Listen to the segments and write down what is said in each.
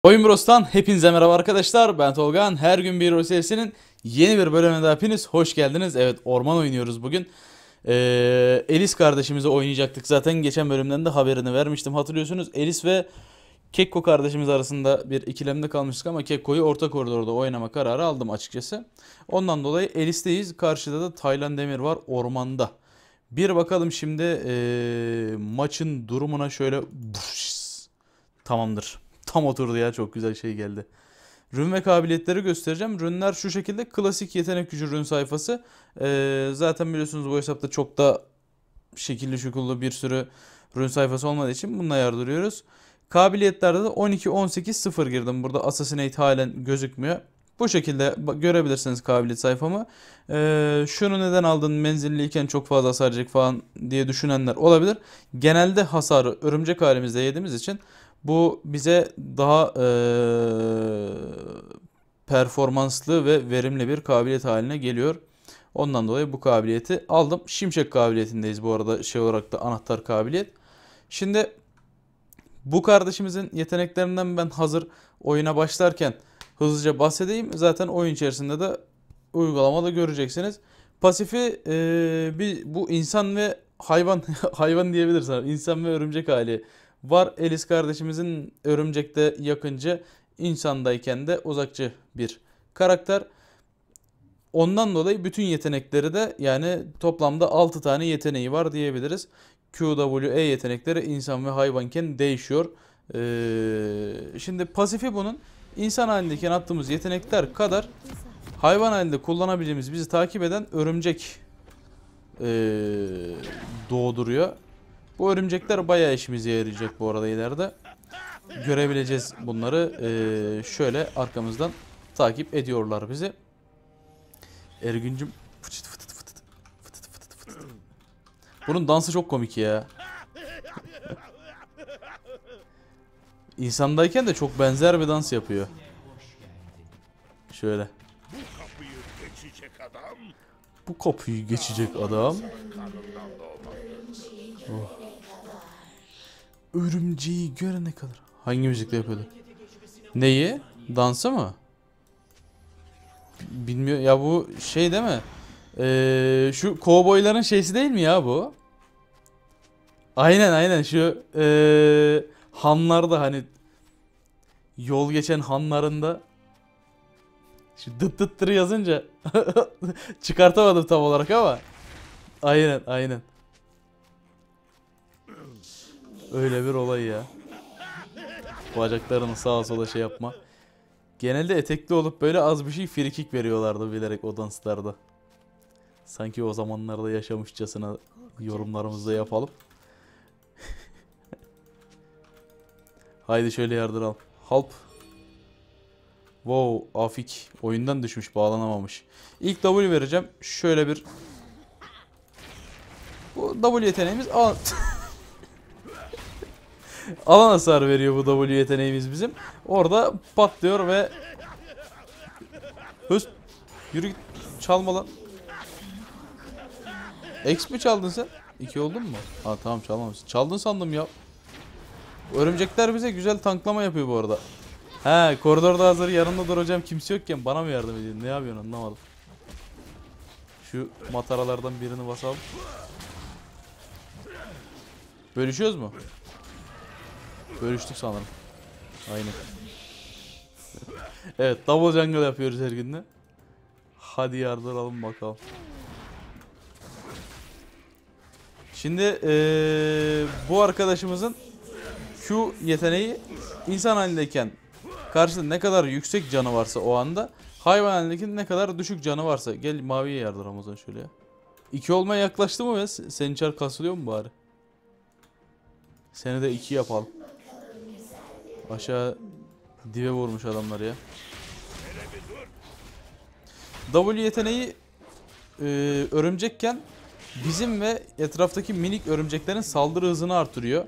Oyun Bros'tan hepinize merhaba arkadaşlar. Ben Tolga. Her gün bir Bros serisinin yeni bir bölümüne daha hepiniz hoş geldiniz. Evet, orman oynuyoruz bugün. Elis kardeşimizi oynayacaktık. Zaten geçen bölümden de haberini vermiştim. Hatırlıyorsunuz, Elis ve Kekko kardeşimiz arasında bir ikilemde kalmıştık ama Kekko'yu orta koridorda oynama kararı aldım açıkçası. Ondan dolayı Elis'teyiz. Karşıda da Taylan Demir var ormanda. Bir bakalım şimdi maçın durumuna şöyle. Tamamdır. Tam oturdu ya, çok güzel şey geldi. Rün ve kabiliyetleri göstereceğim. Rünler şu şekilde: klasik yetenek gücü rün sayfası. Zaten biliyorsunuz bu hesapta çok da şekilli şukullu bir sürü rün sayfası olmadığı için bununla yardırıyoruz. Kabiliyetlerde de 12-18-0 girdim. Burada Assassinate halen gözükmüyor. Bu şekilde görebilirsiniz kabiliyet sayfamı. Şunu neden aldın, menzilliyken çok fazla hasar yiyecek falan diye düşünenler olabilir. Genelde hasarı örümcek halimizde yediğimiz için bu bize daha performanslı ve verimli bir kabiliyet haline geliyor. Ondan dolayı bu kabiliyeti aldım. Şimşek kabiliyetindeyiz bu arada, şey olarak da anahtar kabiliyet. Şimdi bu kardeşimizin yeteneklerinden ben hazır oyuna başlarken hızlıca bahsedeyim. Zaten oyun içerisinde de uygulamada göreceksiniz. Pasifi bu insan ve hayvan hayvan diyebiliriz. İnsan ve örümcek hali var. Elis kardeşimizin örümcekte yakıncı, insandayken de uzakçı bir karakter. Ondan dolayı bütün yetenekleri de, yani toplamda 6 tane yeteneği var diyebiliriz. Q, W, E yetenekleri insan ve hayvanken değişiyor. Şimdi pasifi bunun insan halindeyken attığımız yetenekler kadar hayvan halinde kullanabileceğimiz, bizi takip eden örümcek doğduruyor. Bu örümcekler bayağı işimize yarayacak bu arada ileride. Görebileceğiz bunları. Şöyle arkamızdan takip ediyorlar bizi. Ergüncüm fıtıt fıtıt fıtıt fıtıt fıtıt fıtıt. Bunun dansı çok komik ya. İnsandayken de çok benzer bir dans yapıyor. Şöyle. Bu kapıyı geçecek adam. Oh. Örümceği görene kadar. Hangi müzikle yapıyordu? Neyi? Dansı mı? Bilmiyor ya, bu şey değil mi? Şu kovboyların şeysi değil mi ya bu? Aynen şu hanlarda, hani yol geçen hanlarında şu dıt dıttırı yazınca çıkartamadım tam olarak ama aynen öyle bir olay ya. Bacaklarını sağa sola şey yapma. Genelde etekli olup böyle az bir şey frikik veriyorlardı bilerek o danslarda. Sanki o zamanlarda yaşamışçasına yorumlarımızda yapalım. Haydi şöyle yardıralım. Halp. Wow, Afik oyundan düşmüş, bağlanamamış. İlk W vereceğim. Şöyle bir. Bu W yeteneğimiz alan hasar veriyor bu W yeteneğimiz bizim. Orada patlıyor ve höst, yürü git, çalma lan. X mi çaldın sen? 2 oldun mu? Ha tamam, çalmamışsın. Çaldın sandım ya. Örümcekler bize güzel tanklama yapıyor bu arada. He, koridorda hazır yanımda duracağım kimse yokken bana mı yardım ediyorsun? Ne yapıyorsun anlamadım. Şu mataralardan birini basalım. Bölüşüyoruz mu? Bölüştük sanırım. Aynen. Evet, double jungle yapıyoruz her günde. Hadi yardıralım bakalım. Şimdi bu arkadaşımızın Q yeteneği insan halindeyken karşısında ne kadar yüksek canı varsa o anda, hayvan halindeki ne kadar düşük canı varsa. Gel maviye yardır Ramazan şöyle ya. 2 olmaya yaklaştı mı ve senin çar kasılıyor mu bari? Seni de 2 yapalım. Aşağı dibe vurmuş adamlar ya. W yeteneği örümcekken bizim ve etraftaki minik örümceklerin saldırı hızını artırıyor.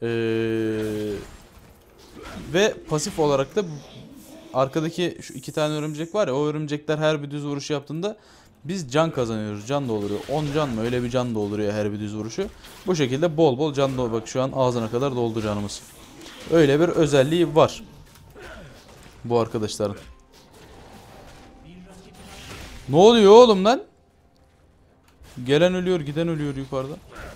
Ve pasif olarak da arkadaki şu 2 tane örümcek var ya, o örümcekler her bir düz vuruş yaptığında biz can kazanıyoruz. Can dolduruyor. 10 can mı, öyle bir can dolduruyor her bir düz vuruşu. Bu şekilde bol bol can dolduruyor. Bak şu an ağzına kadar doldu canımız. Öyle bir özelliği var. Bu arkadaşların. Ne oluyor oğlum lan? Gelen ölüyor, giden ölüyor yukarıda.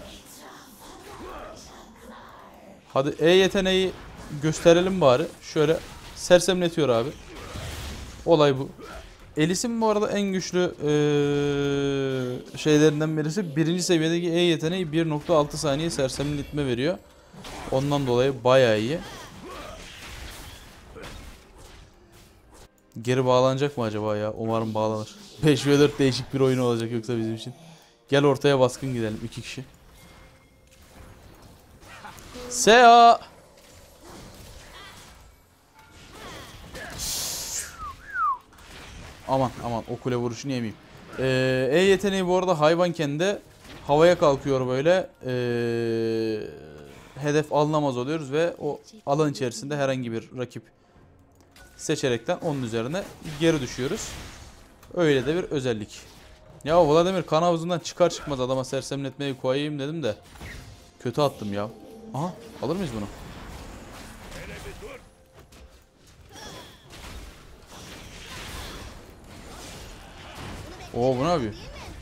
Hadi E yeteneği gösterelim bari. Şöyle sersemletiyor abi. Olay bu. Elis'in bu arada en güçlü şeylerinden birisi. Birinci seviyedeki E yeteneği 1.6 saniye sersemletme veriyor. Ondan dolayı bayağı iyi. Geri bağlanacak mı acaba ya? Umarım bağlanır. 5 ve 4 değişik bir oyun olacak yoksa bizim için. Gel ortaya baskın gidelim 2 kişi. Sea. Aman aman o kule vuruşunu yemeyeyim. E yeteneği bu arada hayvanken de havaya kalkıyor böyle. Hedef alınamaz oluyoruz ve o alan içerisinde herhangi bir rakip seçerekten onun üzerine geri düşüyoruz. Öyle de bir özellik. Ya Vladimir kan havuzundan çıkar çıkmaz adama sersemletmeyi koyayım dedim de kötü attım ya. Aha alır mıyız bunu? Oo bu ne yapıyor?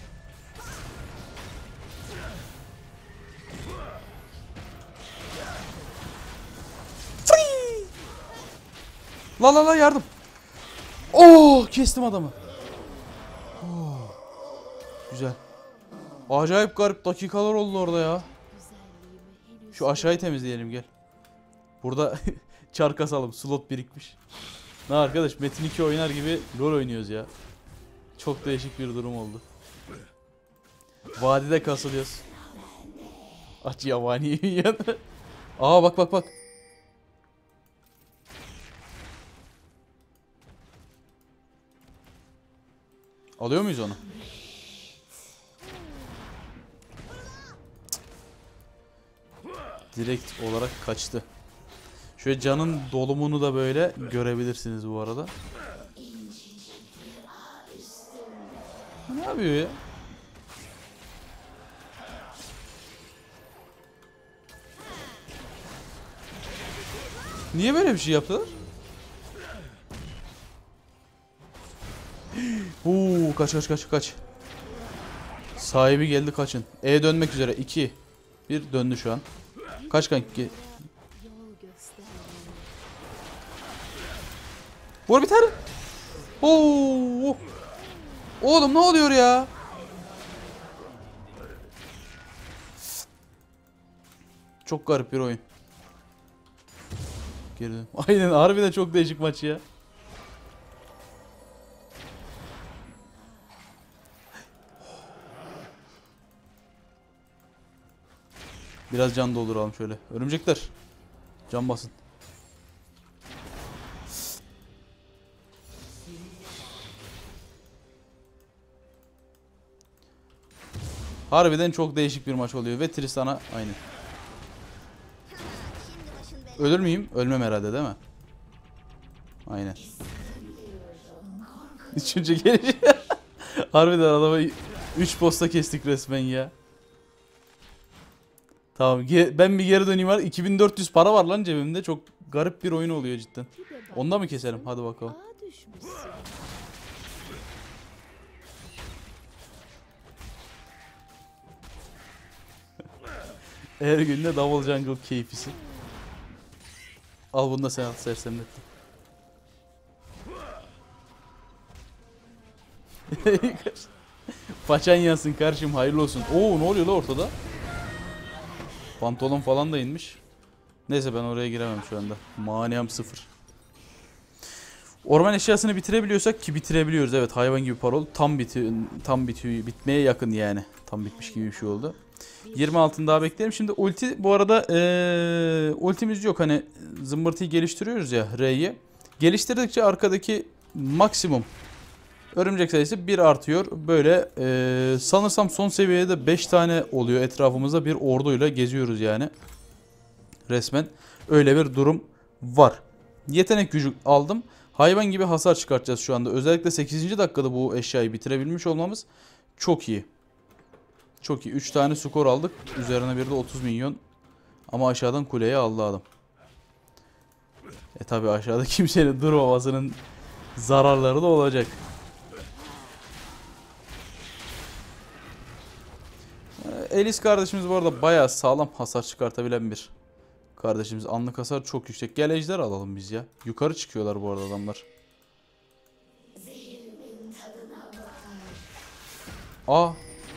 La la la yardım. Oo kestim adamı. Oh, güzel. Acayip garip dakikalar oldu orada ya. Şu aşağıyı temizleyelim gel. Burada çar kasalım. Slot birikmiş. Ne arkadaş Metin 2 oynar gibi LoL oynuyoruz ya. Çok değişik bir durum oldu. Vadide kasılıyoruz. Aç yabani yan. Aa bak bak bak. Alıyor muyuz onu? Direkt olarak kaçtı. Şöyle canın dolumunu da böyle görebilirsiniz bu arada. Ne yapıyor ya? Niye böyle bir şey yaptılar? Kaç kaç kaç kaç. Sahibi geldi kaçın. E dönmek üzere. 2 1 döndü şu an. Kaç kanki? Vur biter. Oo! Oğlum ne oluyor ya? Çok garip bir oyun. Geri dön. Aynen harbiden çok değişik maç ya. Biraz can dolduralım şöyle. Örümcekler. Can basın. Harbiden çok değişik bir maç oluyor ve Tristan'a aynı. Ölür müyüm? Ölmem herhalde değil mi? Aynen. Üçüncü geliş. Harbiden adamı 3 posta kestik resmen ya. Tamam ben bir geri döneyim var. 2400 para var lan cebimde. Çok garip bir oyun oluyor cidden. Onda mı keselim? Hadi bakalım. Her günde Double Jungle keyfisi. Al bunu da sen al sersemlettin. Paçan yansın karşım hayırlı olsun. Oo ne oluyor la ortada? Pantolon falan da inmiş. Neyse ben oraya giremem şu anda. Maniyam 0. Orman eşyasını bitirebiliyorsak ki bitirebiliyoruz evet hayvan gibi parol. Tam bitmeye yakın yani. Tam bitmiş gibi bir şey oldu. 20 altın daha bekleyelim. Şimdi ulti bu arada ultimiz yok hani zımbırtıyı geliştiriyoruz ya R'yi. Geliştirdikçe arkadaki maksimum örümcek sayısı 1 artıyor. Böyle sanırsam son seviyede 5 tane oluyor etrafımızda bir orduyla geziyoruz yani. Resmen öyle bir durum var. Yetenek gücü aldım. Hayvan gibi hasar çıkartacağız şu anda. Özellikle 8. dakikada bu eşyayı bitirebilmiş olmamız çok iyi. Çok iyi. 3 tane skor aldık. Üzerine bir de 30 milyon. Ama aşağıdan kuleye aldı adam. Tabi aşağıda kimsenin durmamasının zararları da olacak. Elis kardeşimiz bu arada bayağı sağlam hasar çıkartabilen bir kardeşimiz. Anlık hasar çok yüksek. Gel ejder alalım biz ya. Yukarı çıkıyorlar bu arada adamlar. Aa.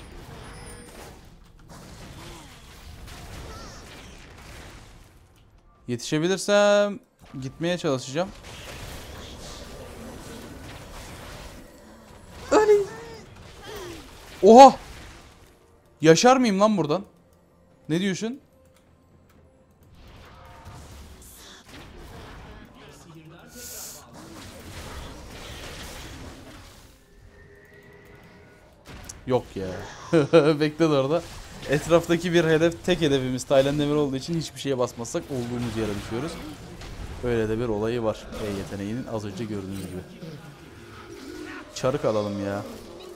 Yetişebilirsem gitmeye çalışacağım. Oha! Yaşar mıyım lan buradan? Ne diyorsun? Yok ya. Bekle de orada. Etraftaki bir hedef, tek hedefimiz Taylan Demir olduğu için hiçbir şeye basmazsak olduğumuz yere düşüyoruz. Öyle de bir olayı var. Yeteneğinin az önce gördüğünüz gibi. Çarık alalım ya.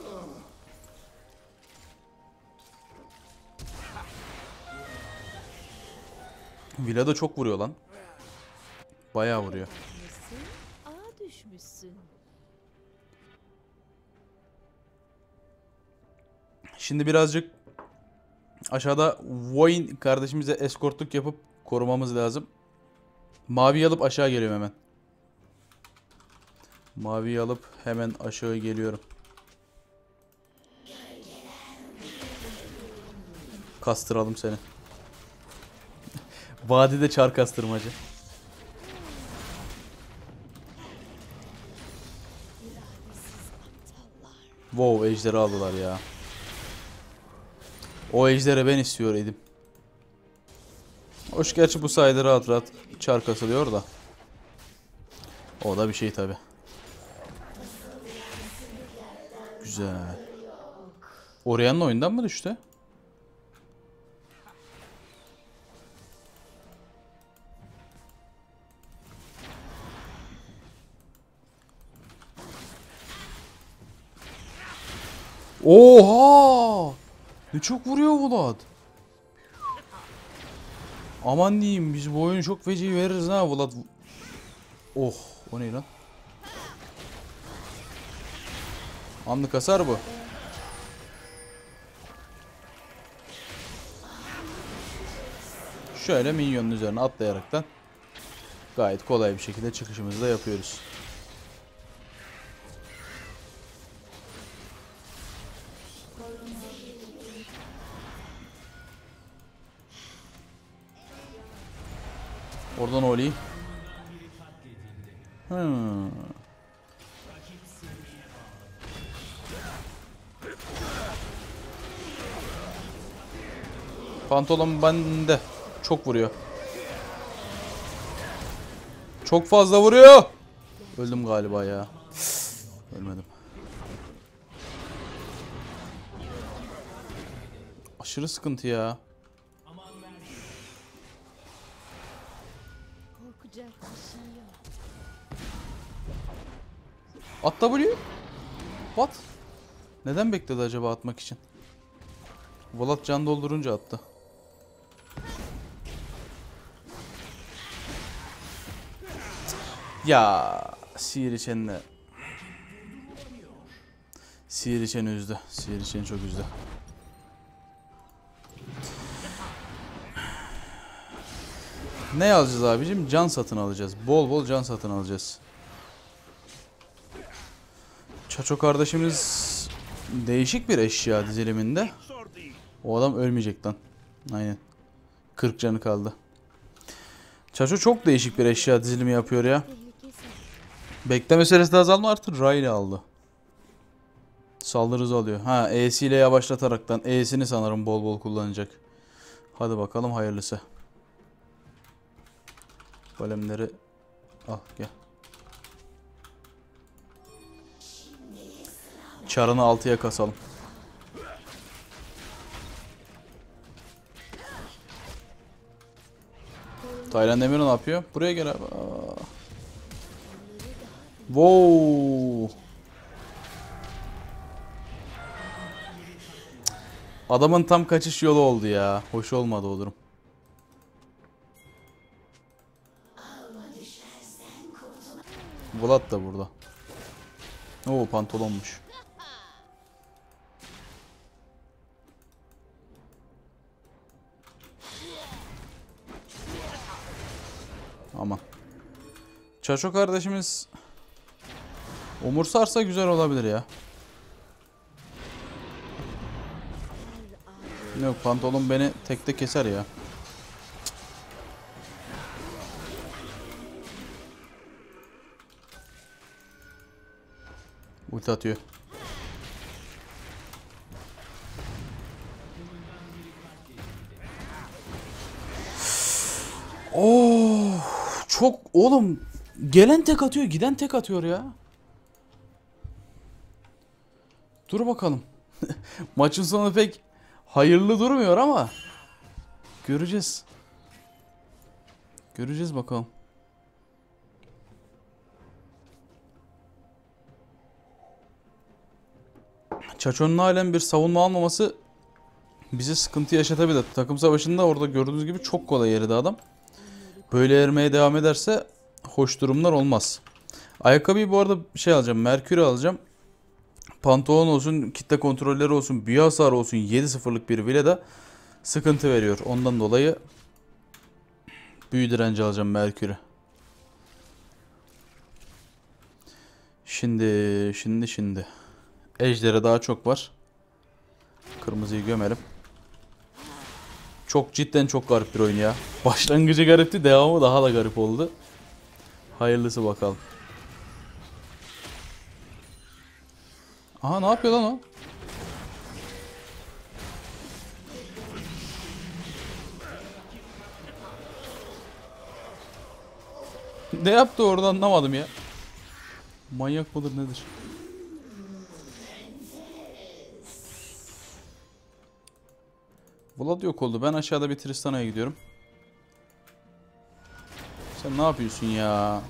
Villa da çok vuruyor lan. Bayağı vuruyor. Şimdi birazcık aşağıda Vayne kardeşimize eskortluk yapıp korumamız lazım. Maviyi alıp aşağı geliyorum hemen. Maviyi alıp hemen aşağı geliyorum. Kastıralım seni. Vadide çar kastırmacı. Wow, ejderi aldılar ya. O ejderi ben istiyor idim. Hoş, gerçi bu sayede rahat rahat çar kasılıyor da. O da bir şey tabi. Güzel. Orianna oyundan mı düştü? Oha! Ne çok vuruyor Vlad. Aman diyeyim, biz bu oyunu çok feci veririz ha Vlad. Oh, o ne lan? Anlık hasar bu. Şöyle minyonun üzerine atlayaraktan gayet kolay bir şekilde çıkışımızı da yapıyoruz. Oradan Oli. Pantolon bende. Çok vuruyor. Çok fazla vuruyor. Öldüm galiba ya. Ölmedim. Aşırı sıkıntı ya. At W. What? Neden bekledi acaba atmak için? Vlad can doldurunca attı. Ya sihir içenle. Sihir içeni üzdü. Sihir içeni çok üzdü. Ne alacağız abicim? Can satın alacağız. Bol bol can satın alacağız. Çaço kardeşimiz değişik bir eşya diziliminde. O adam ölmeyecek lan. Aynen. 40 canı kaldı. Çaço çok değişik bir eşya dizilimi yapıyor ya. Bekleme süresi de azalma artık. Riley aldı. Saldırı hızı alıyor. Ha, E'siyle yavaşlataraktan. E'sini sanırım bol bol kullanacak. Hadi bakalım hayırlısı. Golemleri al gel. Çarını 6'ya kasalım. Taylan Demir ne yapıyor? Buraya gel abi. Wow. Adamın tam kaçış yolu oldu ya. Hoş olmadı o durum. Vlad da burada. Oo, pantolonmuş. Aman. Çaço kardeşimiz umursarsa güzel olabilir ya. Yok, pantolon beni tekte keser ya. Ulti atıyor. Oo, çok oğlum, gelen tek atıyor, giden tek atıyor ya. Dur bakalım. Maçın sonu pek hayırlı durmuyor ama göreceğiz. Göreceğiz bakalım. Çaço'nun halen bir savunma almaması bize sıkıntı yaşatabilir. Takım savaşında orada gördüğünüz gibi çok kolay yeride adam. Böyle erimeye devam ederse hoş durumlar olmaz. Ayakkabıyı bu arada şey alacağım. Merkür'ü alacağım. Pantolon olsun, kitle kontrolleri olsun, büyü hasarı olsun, 7-0'lık bir Villa'da sıkıntı veriyor. Ondan dolayı büyü direnci alacağım Merkür'ü. Şimdi. Ejder'e daha çok var. Kırmızıyı gömelim. Cidden çok garip bir oyun ya. Başlangıcı garipti, devamı daha da garip oldu. Hayırlısı bakalım. Aha, ne yapıyor lan o? Ne yaptı orada, anlamadım ya. Manyak mıdır nedir? Vlad yok oldu. Ben aşağıda bir Tristana'ya gidiyorum. Sen ne yapıyorsun ya?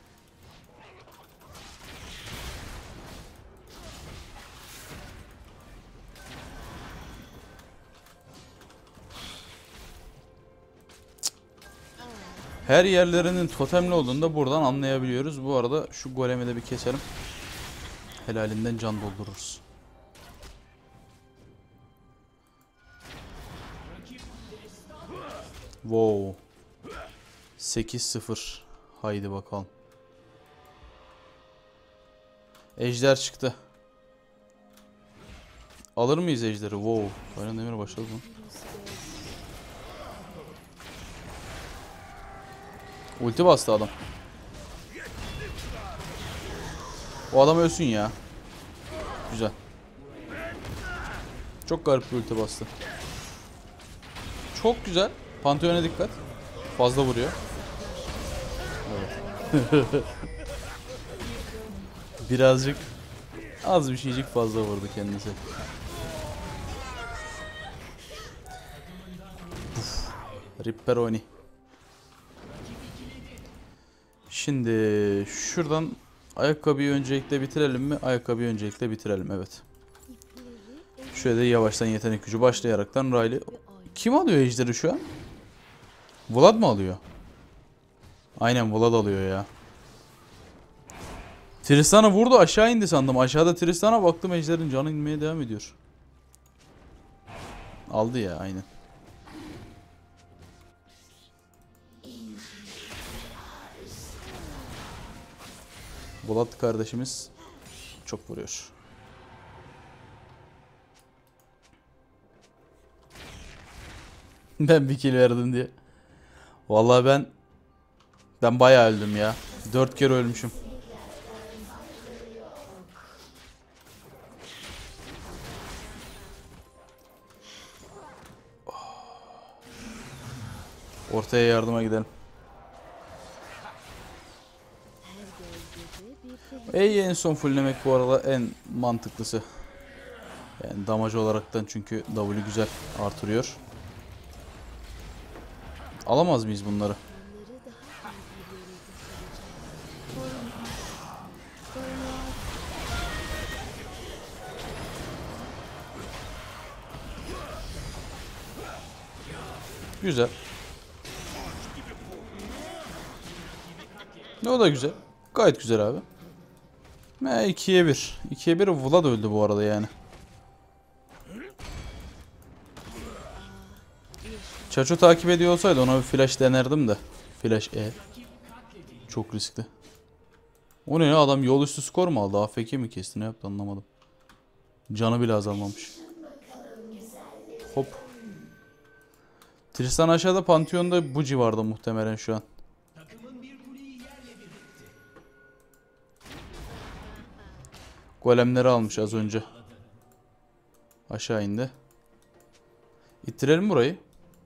Her yerlerinin totemli olduğunu da buradan anlayabiliyoruz. Bu arada şu golemi de bir keselim. Helalinden can doldururuz. Wow. 8-0. Haydi bakalım. Ejder çıktı. Alır mıyız ejderi? Wow. Bayram Demir başladı mı? Ulti bastı adam. O adam ölsün ya. Güzel. Çok garip bir ulti bastı. Çok güzel. Pantheon'a dikkat. Fazla vuruyor. Evet. Birazcık az bir şeycik fazla vurdu kendisi. Ripperoni. Şimdi şuradan ayakkabıyı öncelikle bitirelim mi? Ayakkabıyı öncelikle bitirelim, evet. Şöyle de yavaştan yetenek gücü başlayaraktan Riley. Kim alıyor ejderi şu an? Vlad mı alıyor? Aynen, Vlad alıyor ya. Tristana vurdu, aşağı indi sandım. Aşağıda Tristana, baktım ejderin canı inmeye devam ediyor. Aldı ya, aynen. Vlad kardeşimiz çok vuruyor. Ben bir kill verdim diye. Vallahi ben bayağı öldüm ya. 4 kere ölmüşüm. Ortaya yardıma gidelim. En son fulllemek bu arada en mantıklısı. Yani damage olaraktan, çünkü W güzel artırıyor. Alamaz mıyız bunları? Güzel. Ne, o da güzel. Gayet güzel abi. 2'ye 1. 2'ye 1 Vlad öldü bu arada yani. Çaço takip ediyor olsaydı ona bir flash denerdim de. Flash E. Çok riskli. O ne ya, adam yol üstü skor mu aldı? AFK mi kesti, ne yaptı anlamadım. Canı bile azalmamış. Hop. Tristan aşağıda, Pantheon'da bu civarda muhtemelen şu an. Golemleri almış az önce. Aşağı indi. İttirelim burayı.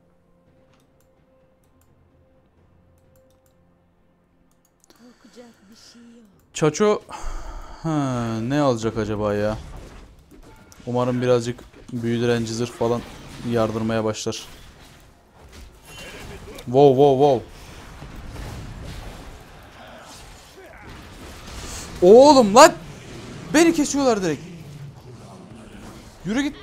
Çaço ne alacak acaba ya? Umarım birazcık büyü direnci zırh falan yardırmaya başlar. Wow wow wow. Oğlum lan! Beni kesiyorlar direkt. Yürü git.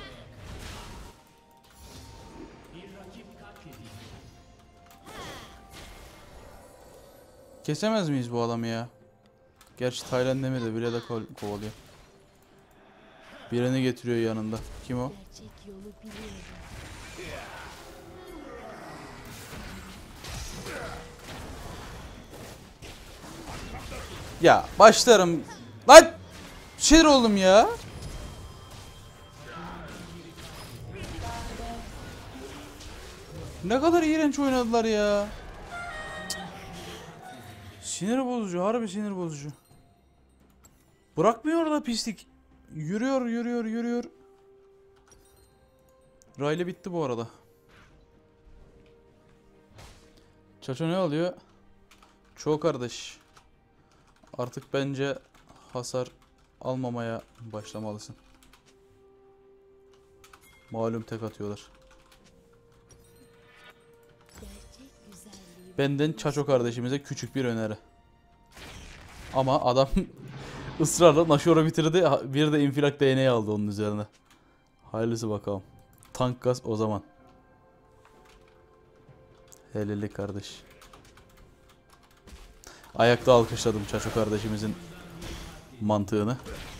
Kesemez miyiz bu adamı ya? Gerçi Tayland demedi, bile de kovalıyor. Birini getiriyor yanında. Kim o? Ya başlarım. Lan! Sinir oldum ya. Ne kadar iğrenç oynadılar ya. Sinir bozucu, harbi sinir bozucu. Bırakmıyor da pislik. Yürüyor, yürüyor, yürüyor. Raylı bitti bu arada. Çaço ne alıyor? Çoğu kardeş. Artık bence hasar almamaya başlamalısın. Malum tek atıyorlar. Benden Çaço kardeşimize küçük bir öneri. Ama adam ısrarla Nashor'u bitirdi. Bir de infilak DNA aldı onun üzerine. Hayırlısı bakalım. Tank gaz o zaman. Helali kardeş. Ayakta alkışladım Çaço kardeşimizin mantığını.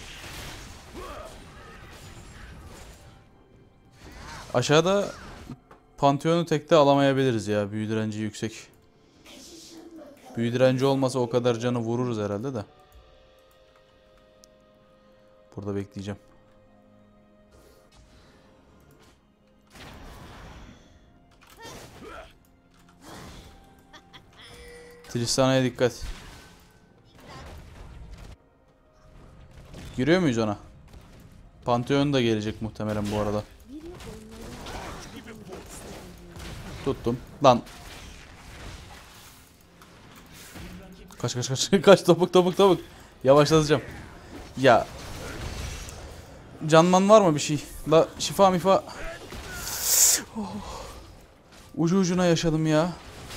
Aşağıda Pantheon'u tekte alamayabiliriz ya. Büyü direnci yüksek. Büyü direnci olmasa o kadar canı vururuz herhalde de. Burada bekleyeceğim. Tristana'ya dikkat. Giriyor muyuz ona? Pantheon da gelecek muhtemelen bu arada. Tuttum. Lan. Kaç kaç kaç. Kaç, topuk topuk topuk. Yavaşlatacağım. Ya. Canman var mı bir şey? La şifa mifa. Oh. Ucu ucuna yaşadım ya.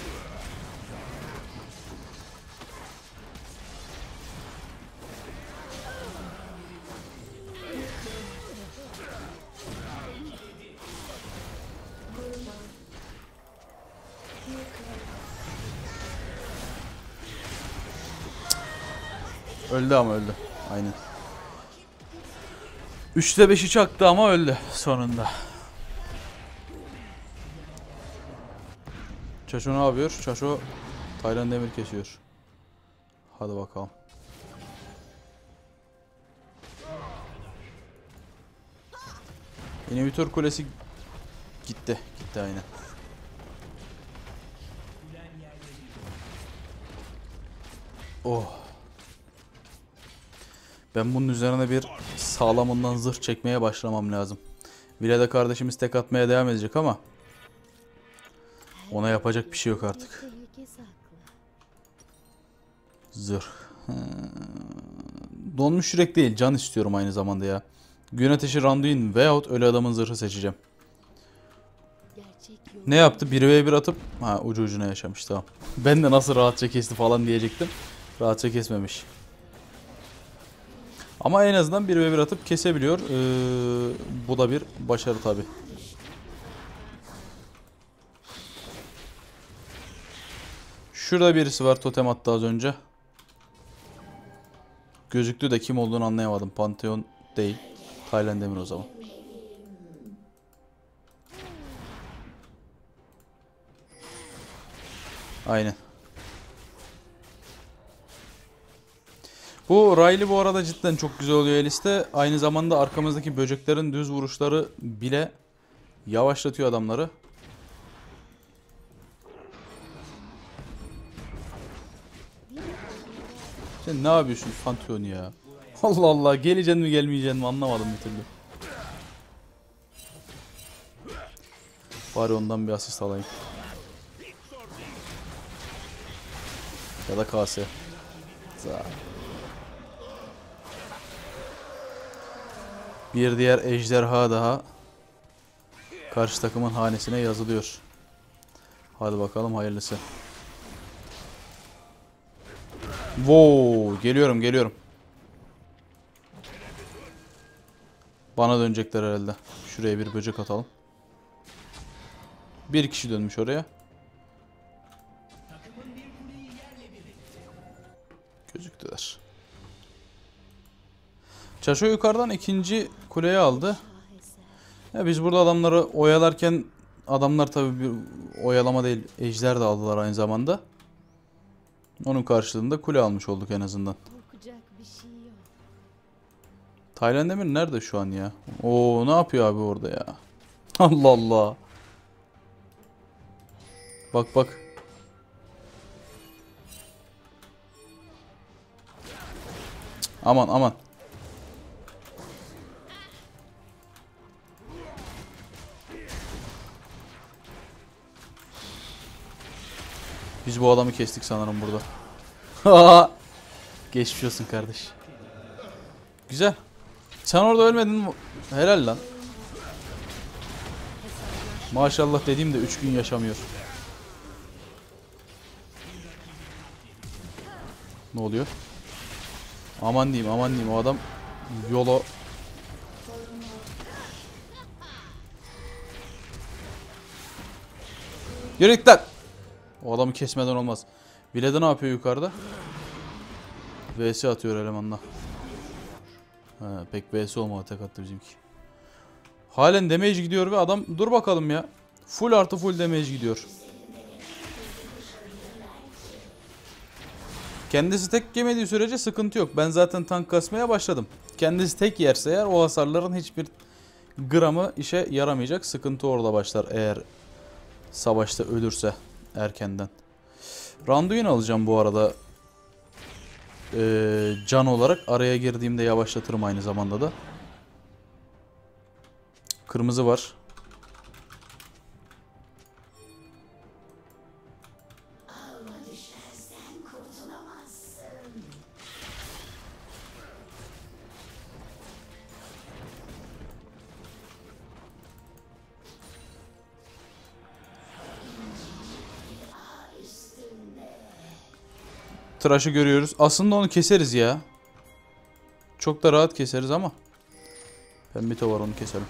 Öldü ama öldü. Aynen. 3'te 5'i çaktı ama öldü sonunda. Çaço ne yapıyor? Çaço Tayland demir kesiyor. Hadi bakalım. İnhibitör kulesi gitti. Gitti aynen. Oh. Ben bunun üzerine bir sağlamından zırh çekmeye başlamam lazım. Vileda kardeşimiz tek atmaya devam edecek ama ona yapacak bir şey yok artık. Zırh. Donmuş yürek değil, can istiyorum aynı zamanda ya. Gün ateşi, Randuin veyahut ölü adamın zırhı seçeceğim. Ne yaptı? 1v1 atıp ucu ucuna yaşamış, tamam. Ben de nasıl rahatça kesti falan diyecektim. Rahatça kesmemiş. Ama en azından 1v1 atıp kesebiliyor. Bu da bir başarı tabi. Şurada birisi var, totem attı az önce. Gözüktü de kim olduğunu anlayamadım. Pantheon değil. Taylan Demir o zaman. Aynen. Bu Riley bu arada cidden çok güzel oluyor Elis'te. Aynı zamanda arkamızdaki böceklerin düz vuruşları bile yavaşlatıyor adamları. Sen ne yapıyorsun Pantheon ya? Allah Allah, geleceksin mi gelmeyeceksin mi anlamadım bir türlü. Bari ondan bir asist alayım. Ya da KS. Bir diğer ejderha daha karşı takımın hanesine yazılıyor. Hadi bakalım hayırlısı. Wow, geliyorum. Bana dönecekler herhalde. Şuraya bir böcek atalım. Bir kişi dönmüş oraya. Gözüktüler. Çaşo yukarıdan ikinci kuleyi aldı. Ya biz burada adamları oyalarken adamlar tabii bir oyalama değil, ejder de aldılar aynı zamanda. Onun karşılığında kule almış olduk en azından. Taylan Demir nerede şu an ya? Oo, ne yapıyor abi orada ya? Allah Allah. Bak. Aman. Biz bu adamı kestik sanırım burada. Geçmiş olsun kardeş. Güzel. Sen orada ölmedin mi? Helal lan. Maşallah dediğim de 3 gün yaşamıyor. Ne oluyor? Aman diyeyim o adam yolo. Yürü git lan. O adamı kesmeden olmaz. Vilede ne yapıyor yukarıda? VS atıyor elemanla. Pek VS olmadı, tek attı bizimki. Halen damage gidiyor ve adam dur bakalım ya. Full artı full damage gidiyor. Kendisi tek yemediği sürece sıkıntı yok. Ben zaten tank kasmaya başladım. Kendisi tek yerse eğer o hasarların hiçbir gramı işe yaramayacak. Sıkıntı orada başlar eğer savaşta ölürse erkenden. Randuin alacağım bu arada. Can olarak araya girdiğimde yavaşlatırım aynı zamanda da. Kırmızı var. Tıraşı görüyoruz. Aslında onu keseriz ya. Çok da rahat keseriz ama. Pembito var, onu keselim.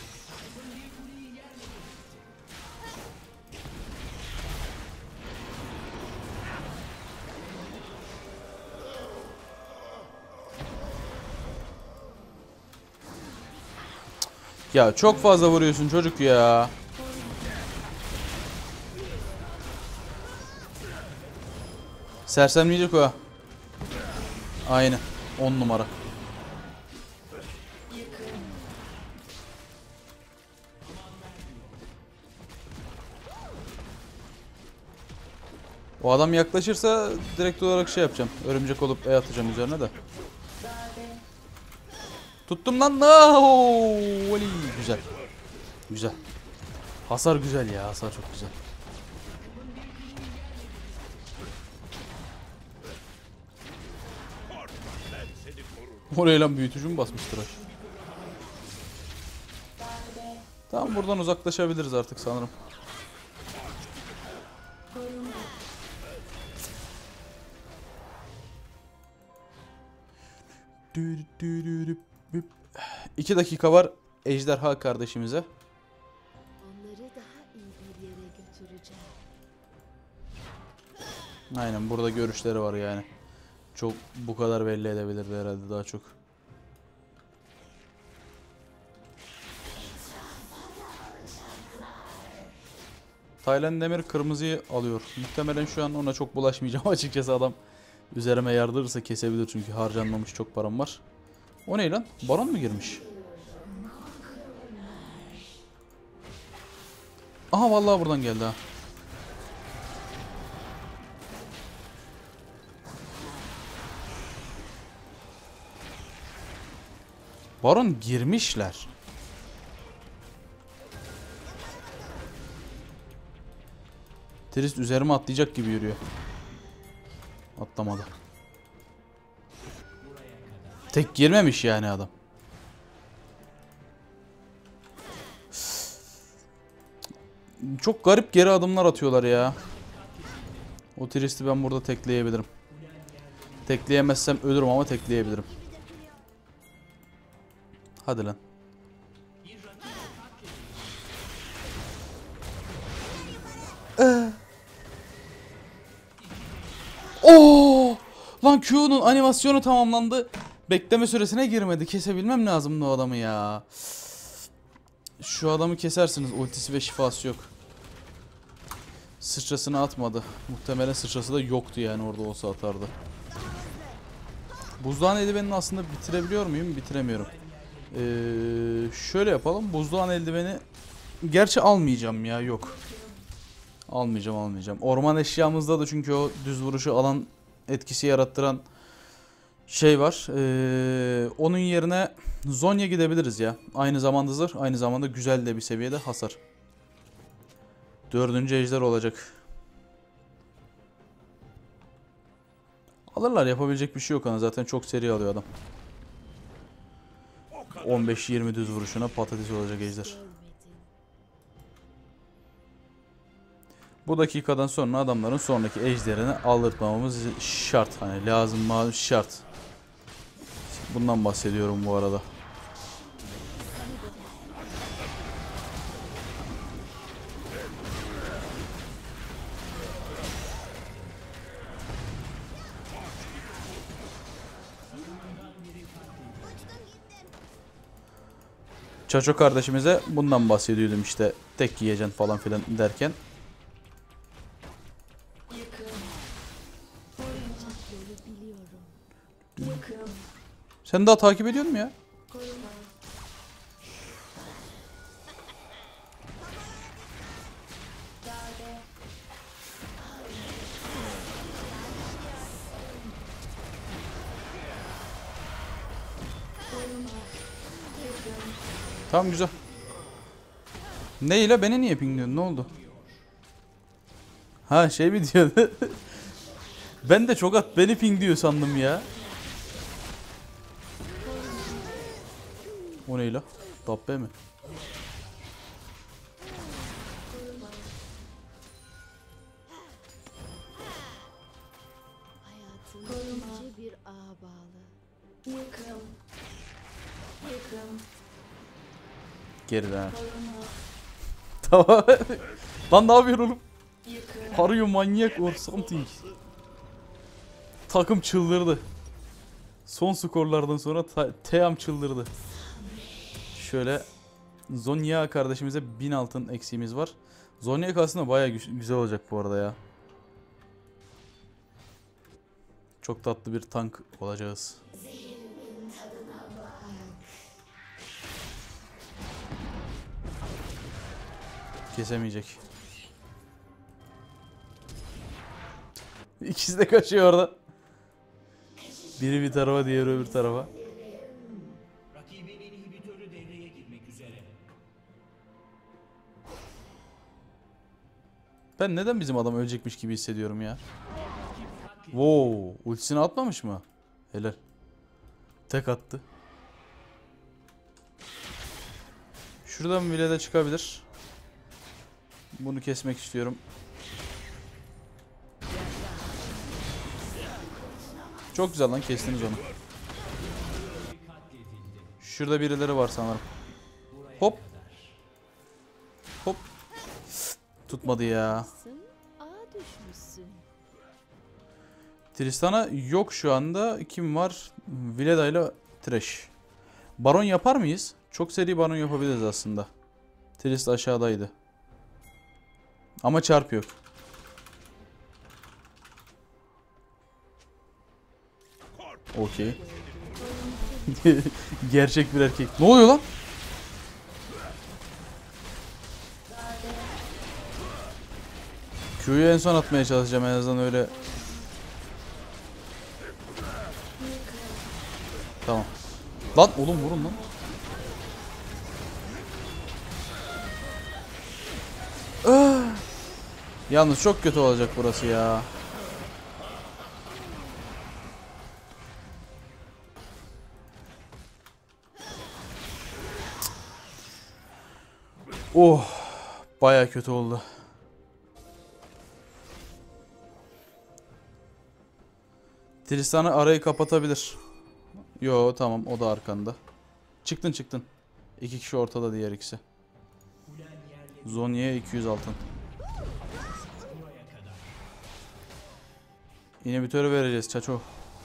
Ya çok fazla vuruyorsun çocuk ya. Sersemleyecek o. Aynen. 10 numara. O adam yaklaşırsa direkt olarak şey yapacağım. Örümcek olup atacağım üzerine de. Tuttum lan. No! Güzel. Güzel. Hasar güzel ya. Hasar çok güzel. Oraya lan büyütücü mü basmıştır? Tamam, buradan uzaklaşabiliriz artık sanırım. İki dakika var ejderha kardeşimize. Onları daha iyi bir yere götüreceğim. Aynen, burada görüşleri var yani. Çok bu kadar belli edebilirdi herhalde daha çok. Taylan Demir kırmızıyı alıyor. Muhtemelen şu an ona çok bulaşmayacağım açıkçası, adam üzerime yardırırsa kesebilir çünkü harcanmamış çok param var. O ne lan? Baron mu girmiş? Aha vallahi buradan geldi ha. Baron girmişler. Trist üzerime atlayacak gibi yürüyor. Atlamadı. Tek girmemiş yani adam. Çok garip geri adımlar atıyorlar ya. O Trist'i ben burada tekleyebilirim. Tekleyemezsem ölürüm ama tekleyebilirim. Hadi lan. Oo! Lan Q'nun animasyonu tamamlandı. Bekleme süresine girmedi. Kesebilmem lazımdı o adamı ya. Şu adamı kesersiniz. Ultisi ve şifası yok. Sıçrasını atmadı. Muhtemelen sıçrası da yoktu yani, orada olsa atardı. Buzdağın eldivenini aslında bitirebiliyor muyum? Bitiremiyorum. Şöyle yapalım. Buzdağın eldiveni gerçi almayacağım ya, yok. Almayacağım. Orman eşyamızda da çünkü o düz vuruşu alan etkisi yarattıran şey var. Onun yerine Zhonya gidebiliriz ya. Aynı zamanda zırh, aynı zamanda güzel de bir seviyede hasar. 4. ejder olacak. Alırlar, yapabilecek bir şey yok ana, zaten çok seri alıyor adam. 15-20 düz vuruşuna patates olacak ejder. Bu dakikadan sonra adamların sonraki ejderini aldırtmamamız şart. Hani lazım, şart. Bundan bahsediyorum bu arada. Çaço kardeşimize bundan bahsediyordum işte, tek yiyeceksin falan filan derken. Sen daha takip ediyor musun ya? Tamam, güzel. Ne ile beni niye pingliyorsun? Ne oldu? Ha, şey mi diyordu? Ben de çok at beni ping diyor sandım ya. O ne la? Dabbe mi? Hayatın ince bir ağa bağlı. Geriden. Tamam. Lan ne yapıyorsun oğlum? Are you manyak or something? Takım çıldırdı. Son skorlardan sonra Team çıldırdı. Şöyle Zhonya kardeşimize 1000 altın eksiğimiz var. Zhonya aslında bayağı güzel olacak bu arada ya. Çok tatlı bir tank olacağız. Kesemeyecek. İkisi de kaçıyor orada. Biri bir tarafa, diğeri öbür tarafa. Rakibin inhibitörü devreye girmek üzere. Ben neden bizim adam ölecekmiş gibi hissediyorum ya? Wow, ultisini atmamış mı? Helal. Tek attı. Şuradan bile de çıkabilir. Bunu kesmek istiyorum. Çok güzel lan, kestiniz onu. Şurada birileri var sanırım. Hop. Hop. Tutmadı ya. Ağa düşmüşsün. Tristana yok şu anda. Kim var? Vileda ile Thresh. Baron yapar mıyız? Çok seri baron yapabiliriz aslında. Trist aşağıdaydı. Ama çarp yok. Okey. Gerçek bir erkek. Ne oluyor lan? Q'yu en son atmaya çalışacağım, en azından öyle. Tamam. Lan oğlum vurun lan. Yalnız çok kötü olacak burası ya. Oh, baya kötü oldu. Tristan'ı arayı kapatabilir. Yo tamam, o da arkanda. Çıktın. İki kişi ortada, diğer ikisi. Zonya'ya 200 altın. İnhibitörü vereceğiz Çaço.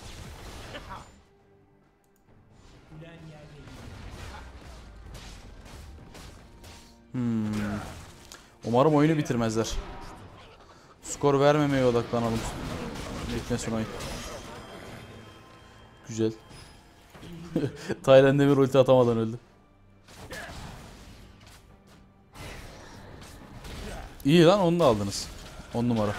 Umarım oyunu bitirmezler. Skor vermemeye odaklanalım. Bitmesin oyun. Güzel. Tayland'e bir ulti atamadan öldü. İyi lan, onu da aldınız. 10 numara.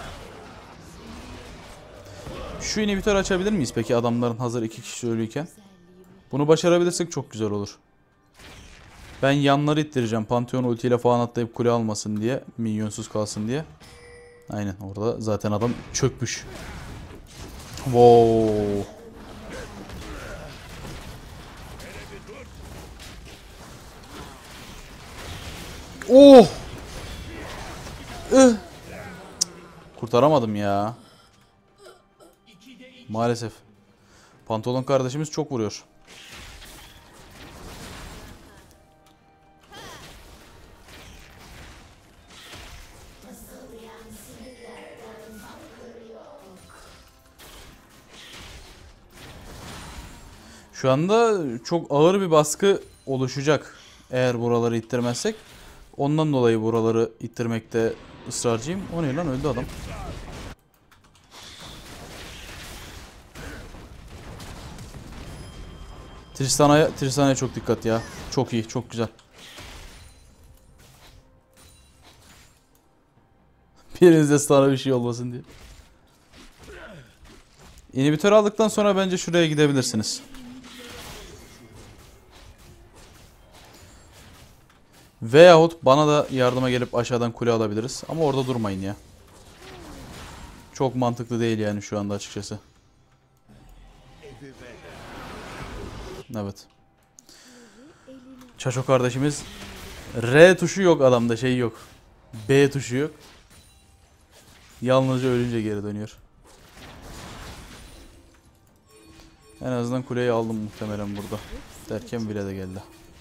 Şu inhibitör açabilir miyiz peki, adamların hazır 2 kişi ölüyken? Bunu başarabilirsek çok güzel olur. Ben yanları ittireceğim. Pantheon ultiyle falan atlayıp kule almasın diye. Minyonsuz kalsın diye. Aynen, orada zaten adam çökmüş. Wow. Oh. Kurtaramadım ya. Maalesef. Pantolon kardeşimiz çok vuruyor. Şu anda çok ağır bir baskı oluşacak eğer buraları ittirmezsek. Ondan dolayı buraları ittirmekte ısrarcıyım. O ne lan, öldü adam. Tristana'ya çok dikkat ya. Çok iyi, çok güzel. Birinizde sana bir şey olmasın diye. İnhibitör aldıktan sonra bence şuraya gidebilirsiniz. Veyahut bana da yardıma gelip aşağıdan kule alabiliriz. Ama orada durmayın ya. Çok mantıklı değil yani şu anda açıkçası. Evet. Çaço kardeşimiz, R tuşu yok adamda, şey yok. B tuşu yok. Yalnızca ölünce geri dönüyor. En azından kuleyi aldım muhtemelen burada. Derken bile de geldi.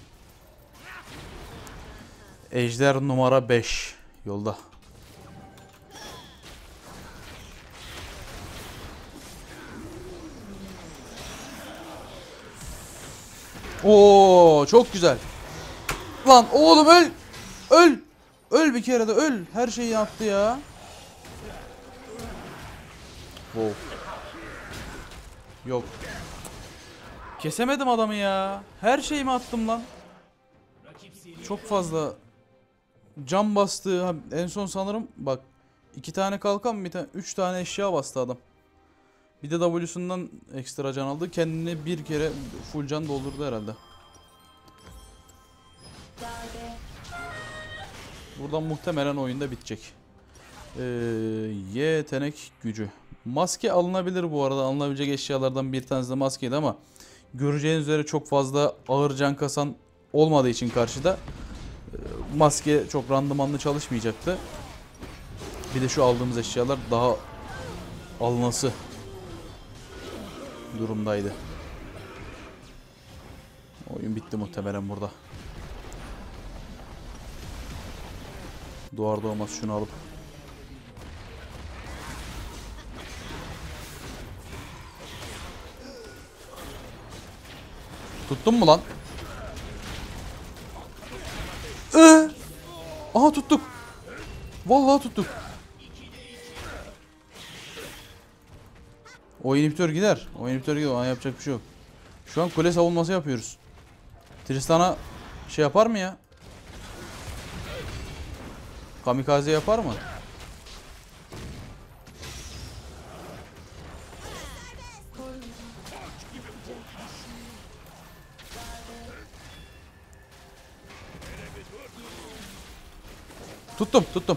Ejder numara 5 yolda. Oo, çok güzel. Lan oğlum öl. Öl. Öl bir kere de öl. Her şeyi yaptı ya. Wow. Yok. Kesemedim adamı ya. Her şeyimi attım lan. Çok fazla cam bastı. En son sanırım bak 2 tane kalkan, bir tane 3 tane eşya bastı adam. Bir de W'sundan ekstra can aldı. Kendine bir kere full can doldurdu herhalde. Buradan muhtemelen oyunda bitecek. Yetenek gücü. Maske alınabilir bu arada. Alınabilecek eşyalardan bir tanesi de maskeydi ama göreceğiniz üzere çok fazla ağır can kasan olmadığı için karşıda maske çok randımanlı çalışmayacaktı. Bir de şu aldığımız eşyalar daha alınası durumdaydı. Oyun bitti muhtemelen burada. Doğar doğmaz şunu alıp Tuttun mu lan? Aha tuttuk. Vallahi tuttuk. O inhibitör gider. O inhibitör gider. Ona yapacak bir şey yok. Şu an kule savunması yapıyoruz. Tristan'a şey yapar mı ya? Kamikaze yapar mı? Tuttum, tuttum.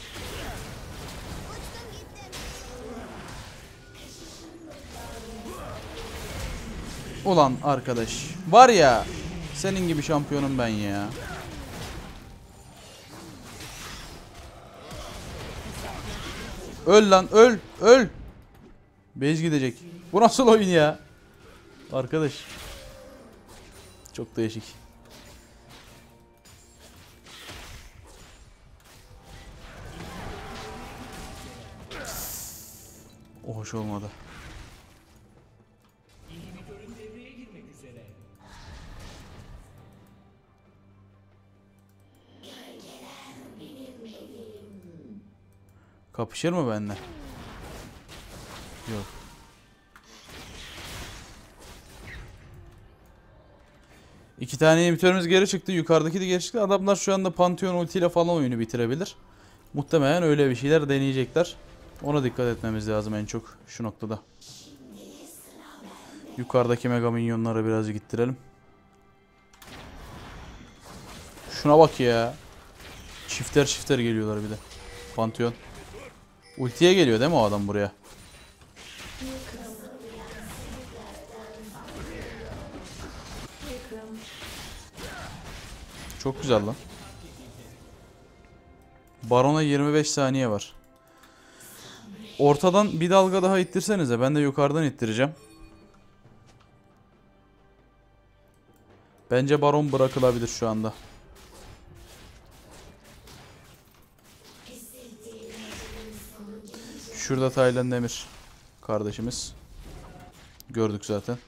Ulan arkadaş. Var ya, senin gibi şampiyonum ben ya. Öl lan, öl, öl. Base gidecek. Bu nasıl oyun ya? Arkadaş. Çok değişik. O hoş olmadı. İnhibitörün devreye girmek üzere. Kapışır mı benimle? Yok. İki tane inhibitörümüz geri çıktı. Yukarıdaki de geri çıktı. Adamlar şu anda Pantheon ultiyle falan oyunu bitirebilir. Muhtemelen öyle bir şeyler deneyecekler. Ona dikkat etmemiz lazım en çok şu noktada. Yukarıdaki mega minyonlara biraz gittirelim. Şuna bak ya. Çifter çifter geliyorlar bir de. Pantheon. Ultiye geliyor değil mi o adam buraya? Çok güzel lan. Baron'a 25 saniye var. Ortadan bir dalga daha ittirsenize. Ben de yukarıdan ittireceğim. Bence Baron bırakılabilir şu anda. Şurada Taylan Demir kardeşimiz. Gördük zaten.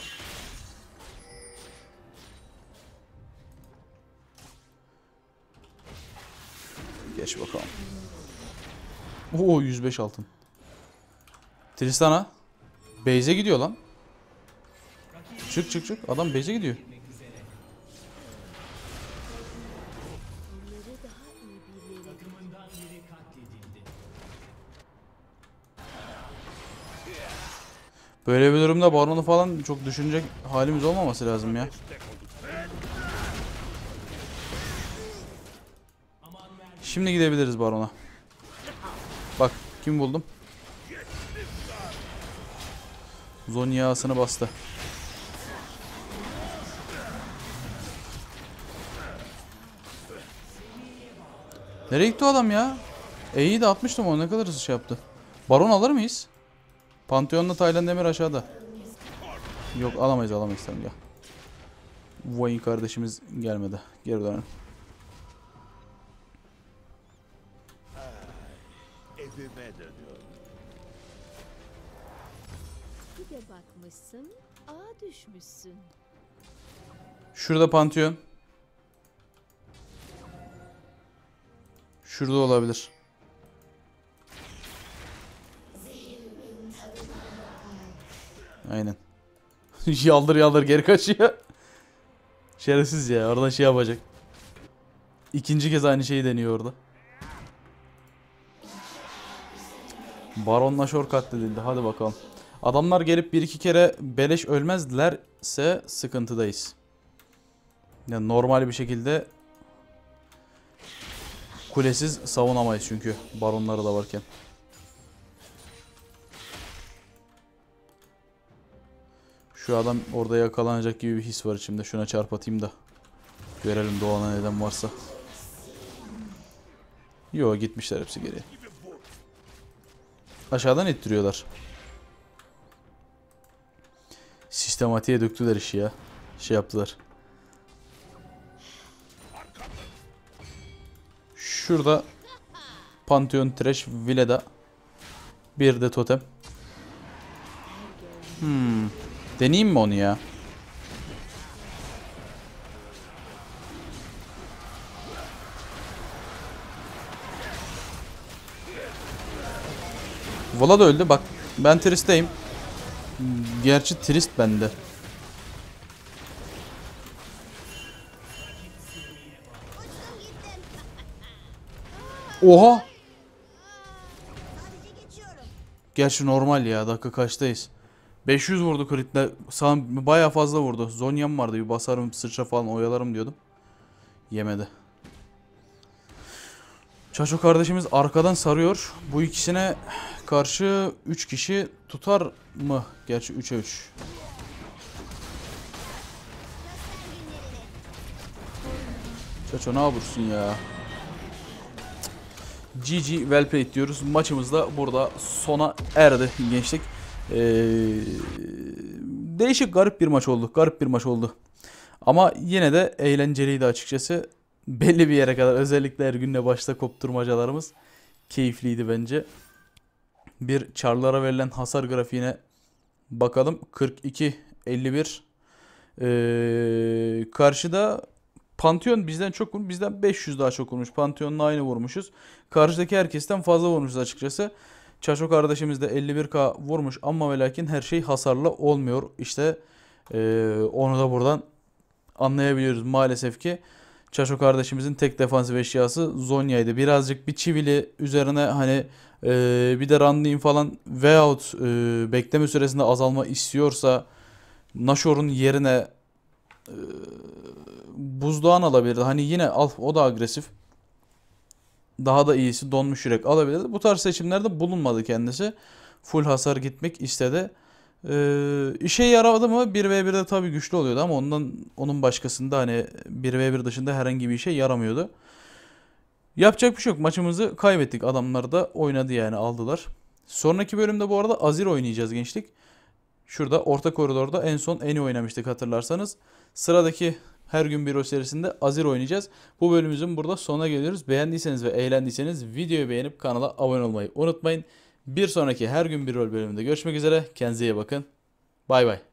Geç bakalım. Oo 105 altın. Tristan'a. Base'e gidiyor lan. Çık çık çık. Adam base'e gidiyor. Takımından biri katledildi. Böyle bir durumda Baron'u falan çok düşünecek halimiz olmaması lazım ya. Şimdi gidebiliriz Baron'a. Bak kim buldum? Zonya'sını bastı. Nereye gitti o adam ya? İyi de atmıştım o, ne kadar hızlı şey yaptı. Baron alır mıyız? Pantheon'la Taylan Demir aşağıda. Yok alamayız tamam ya. Vayne kardeşimiz gelmedi. Geri dönelim. Evime dönüyorum. Bir de bakmışsın, ağa düşmüşsün. Şurada Pantheon. Şurada olabilir. Aynen. Yaldır yaldır geri kaçıyor. Şerefsiz ya, oradan şey yapacak. İkinci kez aynı şeyi deniyor orada. Baron Nashor katledildi. Hadi bakalım. Adamlar gelip bir iki kere beleş ölmezlerse sıkıntıdayız. Yani normal bir şekilde kulesiz savunamayız çünkü baronları da varken. Şu adam orada yakalanacak gibi bir his var içimde. Şuna çarp atayım da görelim doğana neden varsa. Yo, gitmişler hepsi geriye. Aşağıdan ittiriyorlar. Sistematiğe döktüler işi ya. Şey yaptılar. Şurada Pantheon Trash Villa'da bir de totem. Deneyeyim mi onu ya? Vlad öldü. Bak ben Trist'teyim. Gerçi Trist bende. Oha! Gerçi normal ya. Dakika kaçtayız? 500 vurdu kritle. Bayağı fazla vurdu. Zonya'm vardı. Bir basarım, sıçra falan oyalarım diyordum. Yemedi. Çaço kardeşimiz arkadan sarıyor. Bu ikisine karşı 3 kişi tutar mı? Gerçi 3'e 3. Çaço ne yapıyorsun ya? GG well played diyoruz. Maçımız da burada sona erdi gençlik. Değişik garip bir maç oldu. Garip bir maç oldu. Ama yine de eğlenceliydi açıkçası. Belli bir yere kadar özellikle Ergün'le başta kopturmacalarımız keyifliydi bence. Bir çarlara verilen hasar grafiğine bakalım. 42-51. Karşıda Pantheon bizden çok vurmuş. Bizden 500 daha çok vurmuş. Pantheon'la aynı vurmuşuz. Karşıdaki herkesten fazla vurmuşuz açıkçası. Çaço kardeşimiz de 51k vurmuş ama ve lakin her şey hasarlı olmuyor. İşte onu da buradan anlayabiliyoruz maalesef ki. Çaço kardeşimizin tek defansif eşyası Zonya'ydı. Birazcık bir çivili üzerine hani bir de Randuin falan veyahut bekleme süresinde azalma istiyorsa Nashor'un yerine Buzdağın alabilirdi. Hani yine al, o da agresif. Daha da iyisi donmuş yürek alabilirdi. Bu tarz seçimlerde bulunmadı kendisi. Full hasar gitmek istedi. İşe yaradı mı? 1v1'de tabii güçlü oluyordu ama onun başkasında hani 1v1 dışında herhangi bir işe yaramıyordu. Yapacak bir şey yok. Maçımızı kaybettik. Adamlar da oynadı yani aldılar. Sonraki bölümde bu arada Azir oynayacağız gençlik. Şurada orta koridorda en son Eni oynamıştık hatırlarsanız. Sıradaki her gün bir o serisinde Azir oynayacağız. Bu bölümümüzün burada sonuna geliyoruz. Beğendiyseniz ve eğlendiyseniz videoyu beğenip kanala abone olmayı unutmayın. Bir sonraki her gün bir rol bölümünde görüşmek üzere. Kendinize iyi bakın. Bay bay.